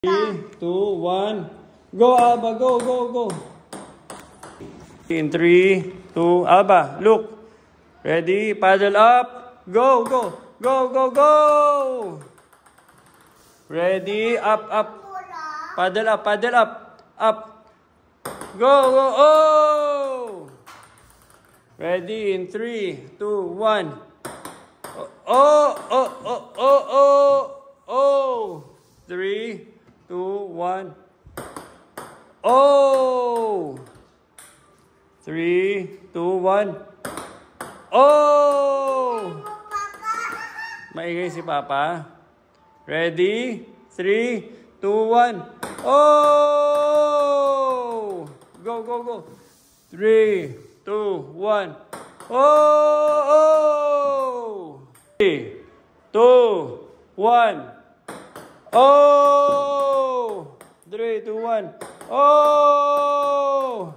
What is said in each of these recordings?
3, 2, 1. Go, Alba. Go, go, go. In 3, 2, Alba, look. Ready? Paddle up. Go, go. Go, go, go. Ready? Up, up. Paddle up, paddle up. Up. Go, go. Oh! Ready? In 3, 2, 1. Oh, oh, oh, oh, oh, oh. 3, 2, 1. Oh! 3, 2, 1. Oh! Maingay si Papa. Ready? 3, 2, 1. Oh! Go, go, go. 3, 2, 1. Oh! 3, 2, 1. Oh! 3, 2, 1. Oh!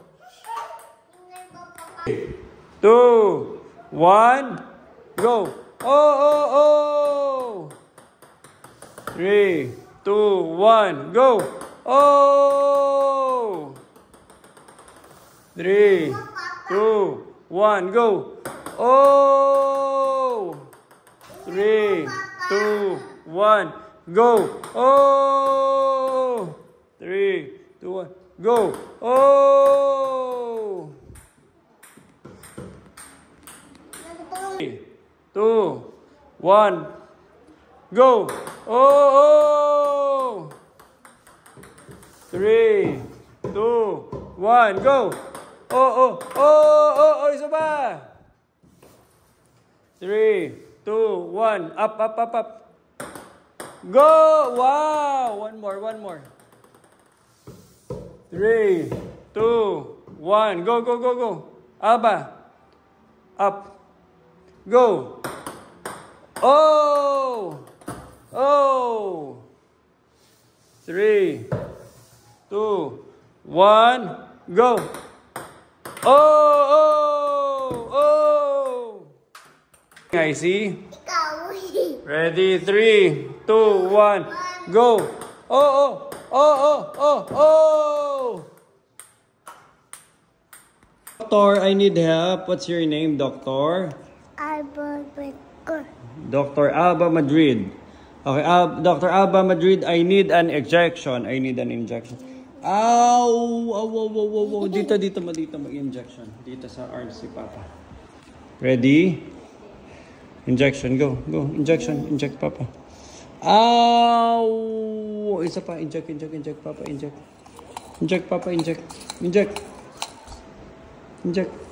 2, 1, go. Oh, oh, oh. 3, 2, 1, go. Oh. 3, 2, 1, go. Oh. 3, 2, 1, go. Oh. 3, 2, 1, go. Oh. 3, 2, 1, go. Oh. 3, 2, 1, go. Oh, oh, oh, oh, oh, isa pa. 3, 2, 1, up, up, up, up. Go! Wow! One more, one more. 3, 2, 1, go, go, go, go. Alba. Up. Go. Oh! Oh! 3, 2, 1, go. Oh! Oh! Oh! I see. Ready? 3, 2, 1, go. Oh! Oh! Oh! Oh! Oh! Oh! Doctor, I need help. What's your name, Doctor? Alba Madrid. Dr. Alba Madrid. Okay, Dr. Alba Madrid, I need an injection. I need an injection. Ow! Oh, whoa, whoa, whoa, whoa. Dito, mag-injection. Dito sa arm si Papa. Ready? Injection, go. Go, injection. Inject, Papa. Ow! Isa pa, inject, Papa, inject. Inject, Papa, inject. Inject. Inject.